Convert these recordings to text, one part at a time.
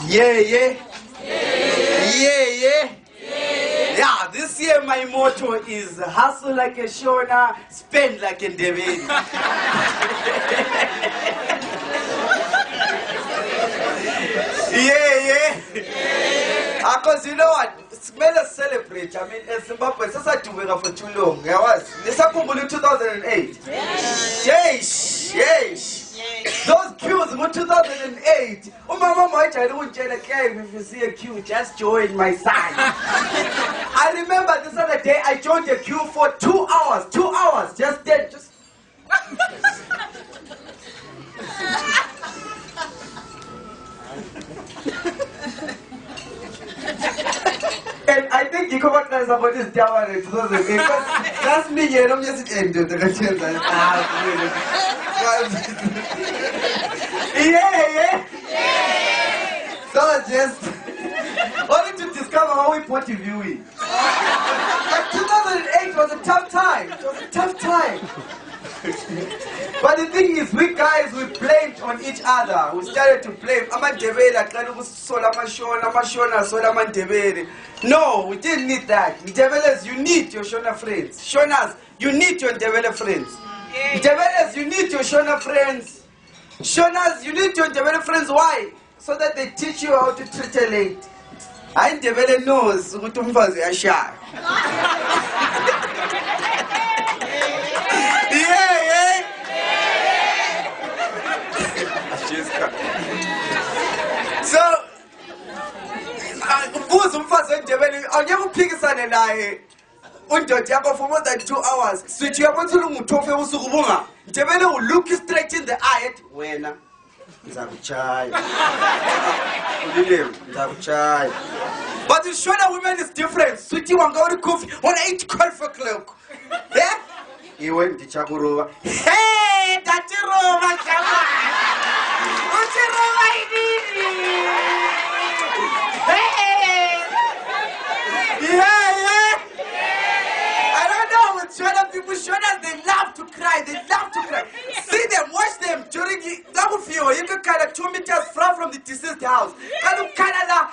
Yeah. Yeah, this year my motto is hustle like a Shona, spend like a Ndebele. Yeah. Because you know what? Let us celebrate. I mean, in Zimbabwe, it's not doing for too long. This happened in 2008. Yes. Those queues in 2008. Oh, my mama, I don't get a cave. If you see a queue, just join my side. I remember this other day, I joined a queue for 2 hours. 2 hours. Just. And I think you come out as about this Java in 2008. That's me, you know, I'm just ended the Yeah. So just only to discover how important viewing. But 2008 was a tough time. It was a tough time. But the thing is, we guys, we blamed on each other. We started to blame. No, we didn't need that. Ndebelers, you need your Shona friends. Shonas, you need your Ndebele friends. Ndebelers, you need your Shona friends. Shonas, you need your Ndebele friends. Why? So that they teach you how to treat a lady. I Ndebele knows ukuthi umfazi uyashaya. Yeah. So, buza umfazi weNdebele, awungeke uphikisane naye. Undoda yakho for more than 2 hours. Switch uyabona ulunguthofe usuku ubunga. Ndebele will look you straight in the eye at wena. Ngizakuchaya. Ulilem, ngizakuchaya. But the Shona women is different. Sweetie wanga uri coffee, wanna eat coffee cloak. Yeah? Iwe ndichakuruva. Hey, ndachiruva chama. Uchiruva idini. Hey. Yeah. I don't know with Shona people. Shonas, they love to cry. See them, watch them during the double feel. You can kind of 2 meters from the deceased house. Kind of la.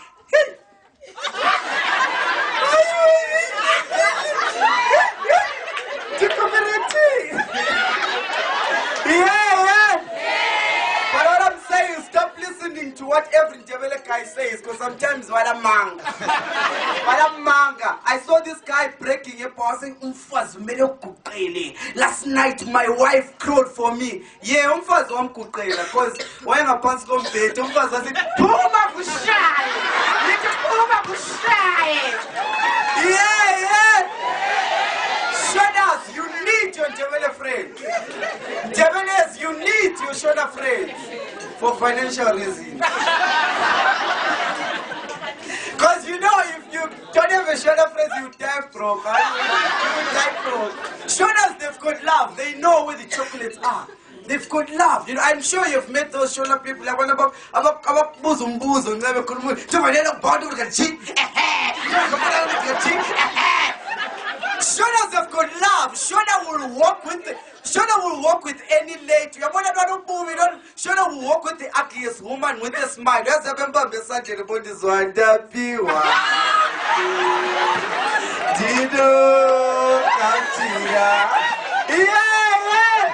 Yeah. But what I'm saying is stop listening to what every Ndebele guy says, because sometimes what a manga. I saw this guy breaking a passing umfazi umele ukuqele. Last night my wife crowed for me. Yeah, umfazi wamkuqela because wayengaphansi kombhede umfazi wathi phuma kushaye. Nithi phuma kushaye. Yeah. Shonas, you need your Ndebele friends. Ndebelers, you need your Shona friends for financial reasons. Because you know, if you don't have a Shona friends, you die broke. Shonas, they've got love. They know where the chocolates are. They've got love. You know, I'm sure you've met those Shona people. Like one about buzum, never could move. Shonas have got love. Shona will walk with any lady. Shona will walk with the ugliest woman with a smile. That's a member of the Sunday about this one. Yeah.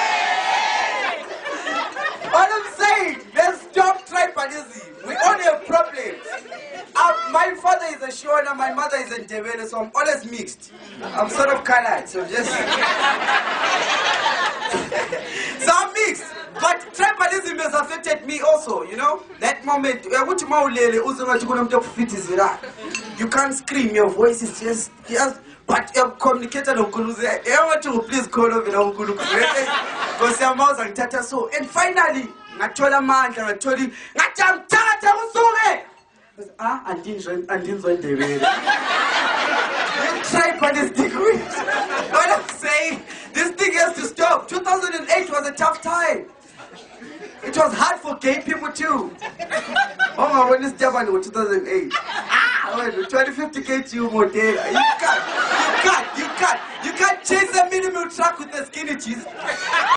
What I'm saying, let's stop tribalism. We only have problems. My father is a Shona, my mother is a Ndebele, so I'm always mixed. I'm sort of colored, so just... So I'm mixed. But tribalism has affected me also, you know? That moment, you can't scream, your voice is just but you're communicating on Kuluze. I want to please call over on Kuluze. Because your mouth and tata so. And finally, I told a man, I told him, I didn't join the way. Tribalism. What I'm saying, this thing has to stop. 2008 was a tough time. It was hard for gay people too. Oh my, when this Japan was 2008. 2050 KTU model. You can't chase a minimal truck with a skinny cheese.